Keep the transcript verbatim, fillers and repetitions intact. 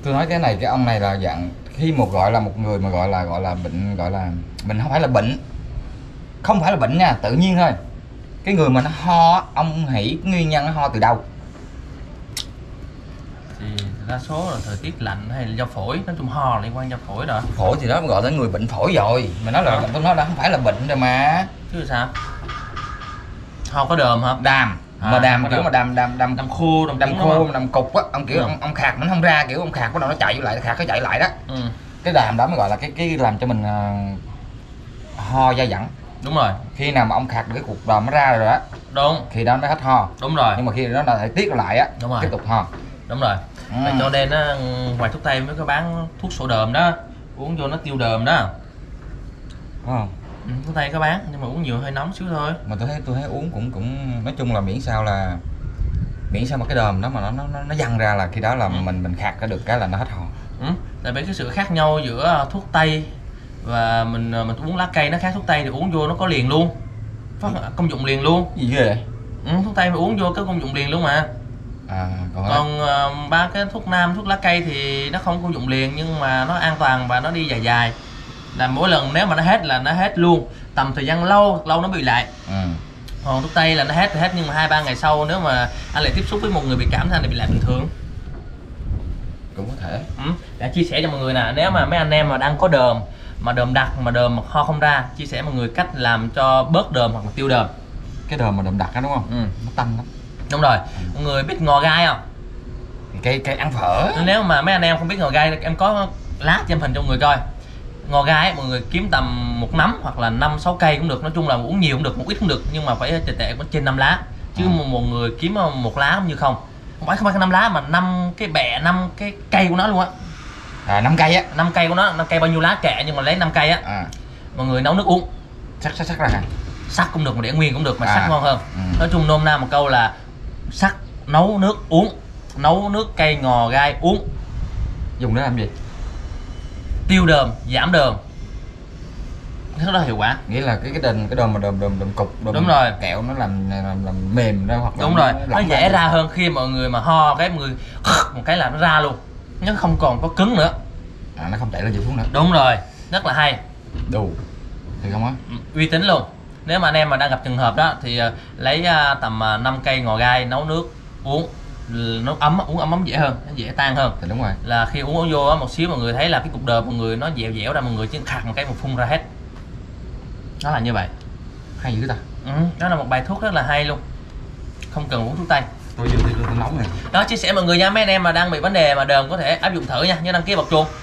Tôi nói cái này, cái ông này là dạng khi một gọi là một người mà gọi là gọi là bệnh, gọi là mình không phải là bệnh, không phải là bệnh nha, tự nhiên thôi. Cái người mà nó ho, ông nghĩ nguyên nhân nó ho từ đâu? Thì đa số là thời tiết lạnh hay là do phổi, nói chung ho là liên quan do phổi rồi. Phổi thì đó gọi đến người bệnh phổi rồi, mà nói là tôi nói là không phải là bệnh rồi mà. Chứ sao? Ho có đờm hả? Đàm. À, mà đàm kiểu đàm. mà đàm đàm đàm đàm khô, đàm, đàm khô, đàm cục á, ông kiểu ừ. ông, ông khạc nó không ra, kiểu ông khạc bắt đầu nó chạy lại, khạc nó chạy lại đó. Ừ. Cái đàm đó mới gọi là cái cái làm cho mình uh, ho dai dẳng. Đúng rồi. Khi nào mà ông khạc được cái cục đờm nó ra rồi đó. Đúng. Thì đó nó hết ho. Đúng rồi. Nhưng mà khi đó là phải tiết lại á, đúng rồi. tiếp tục ho. Đúng rồi. Ừ. Cho nên á, ngoài thuốc tây mới có bán thuốc sổ đờm đó, uống vô nó tiêu đờm đó. Đúng không? Ừ, thuốc tây có bán nhưng mà uống nhiều hơi nóng xíu thôi. Mà tôi thấy tôi thấy uống cũng cũng nói chung là miễn sao là miễn sao mà cái đờm đó mà nó nó nó văng ra là khi đó là ừ. mình mình khạc ra được cái là nó hết ho. Ừ. Tại vì cái sự khác nhau giữa thuốc tây và mình mình uống lá cây nó khác. Thuốc tây thì uống vô nó có liền luôn, phát ừ. công dụng liền luôn. Gì ghê vậy? Ừ, thuốc tây mà uống vô có công dụng liền luôn mà. À, còn còn uh, ba cái thuốc nam, thuốc lá cây thì nó không có công dụng liền nhưng mà nó an toàn và nó đi dài dài, là mỗi lần nếu mà nó hết là nó hết luôn, tầm thời gian lâu lâu nó bị lại. ừ. Còn thuốc tây là nó hết thì hết, nhưng mà hai ba ngày sau nếu mà anh lại tiếp xúc với một người bị cảm thì anh lại bị lại bình thường. Cũng có thể. Ừ. Đã chia sẻ cho mọi người nè, nếu mà mấy anh em mà đang có đờm mà đờm đặc mà đờm mà ho không ra, chia sẻ mọi người cách làm cho bớt đờm hoặc là tiêu đờm. Cái đờm mà đờm đặc đó đúng không? Ừ. Nó tanh lắm. Đúng rồi. Mọi người biết ngò gai không? Cây cây ăn phở. Nếu mà mấy anh em không biết ngò gai, em có lá cho em hình cho mọi người coi. Ngò gai ấy, mọi người kiếm tầm một nắm hoặc là năm sáu cây cũng được, nói chung là uống nhiều cũng được, một ít cũng được, nhưng mà phải tệ tệ có trên năm lá. Chứ à. một người kiếm một lá cũng như không. Không phải không phải năm lá mà năm cái bẹ, năm cái cây của nó luôn á. À, năm cây á. năm cây của nó, năm cây bao nhiêu lá kệ nhưng mà lấy năm cây á. À. Mọi người nấu nước uống. Sắc sắc sắc ra hả? Sắc cũng được mà để nguyên cũng được mà à. Sắc ngon hơn. Ừ. Nói chung nôm na một câu là sắc nấu nước uống. Nấu nước cây ngò gai uống. Dùng để làm gì? Tiêu đờm, giảm đờm. Rất là hiệu quả. Nghĩa là cái cái đờm cái đờm mà đờm đờm đờm cục đờm đúng rồi, kẹo nó làm làm, làm mềm ra hoặc là đúng rồi, nó, nó dễ ra hơn. Khi mọi người mà ho cái mọi người một cái là nó ra luôn, nó không còn có cứng nữa. À, nó không chảy lên chịu xuống nữa. Đúng rồi, rất là hay. Đủ thì không á? Uy tín luôn. Nếu mà anh em mà đang gặp trường hợp đó thì uh, lấy uh, tầm uh, năm cây ngò gai nấu nước uống, nó ấm, uống ấm ấm dễ hơn, nó dễ tan hơn. Thì đúng rồi. Là khi uống vô một xíu mọi người thấy là cái cục đờm mọi người nó dẻo dẻo ra, mọi người chỉ khạc một cái một phun ra hết. Nó là như vậy. Hay dữ ta. Ừ, đó là một bài thuốc rất là hay luôn, không cần uống thuốc tây. Tôi vừa tôi nóng này. Đó, chia sẻ mọi người nha, mấy anh em mà đang bị vấn đề mà đờm có thể áp dụng thử nha, nhớ đăng ký bật chuông.